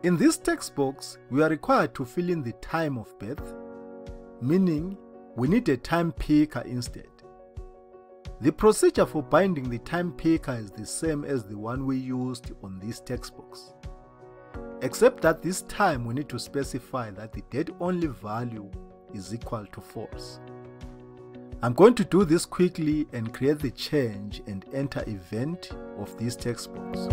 In this text box, we are required to fill in the time of birth, meaning we need a time picker instead. The procedure for binding the time picker is the same as the one we used on this text box, except that this time we need to specify that the date only value is equal to false. I'm going to do this quickly and create the change and enter event of this text box.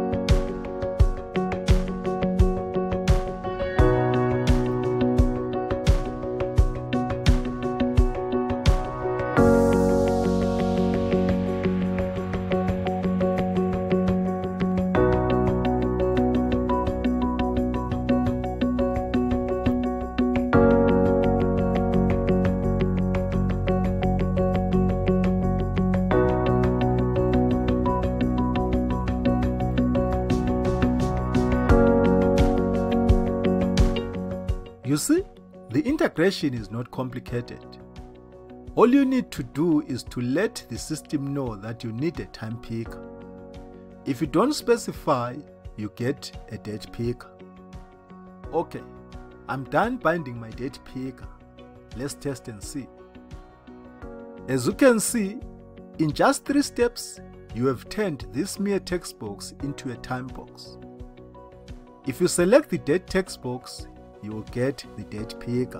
You see, the integration is not complicated. All you need to do is to let the system know that you need a time picker. If you don't specify, you get a date picker. Okay, I'm done binding my date picker. Let's test and see. As you can see, in just 3 steps, you have turned this mere text box into a time box. If you select the date text box, you will get the date picker.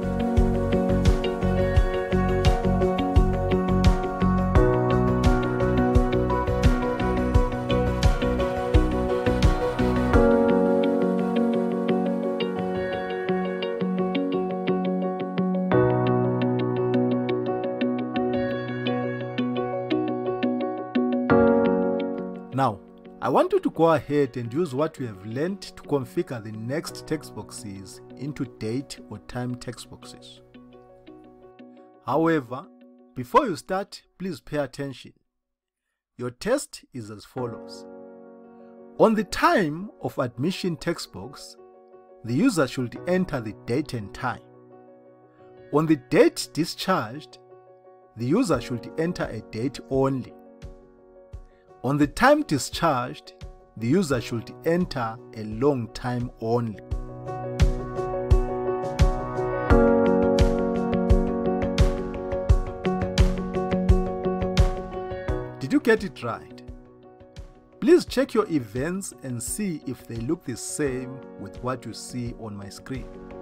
Now, I want you to go ahead and use what you have learned to configure the next text boxes into date or time text boxes. However, before you start, please pay attention. Your test is as follows. On the time of admission text box, the user should enter the date and time. On the date discharged, the user should enter a date only. On the time discharged, the user should enter a long time only. Did you get it right? Please check your events and see if they look the same with what you see on my screen.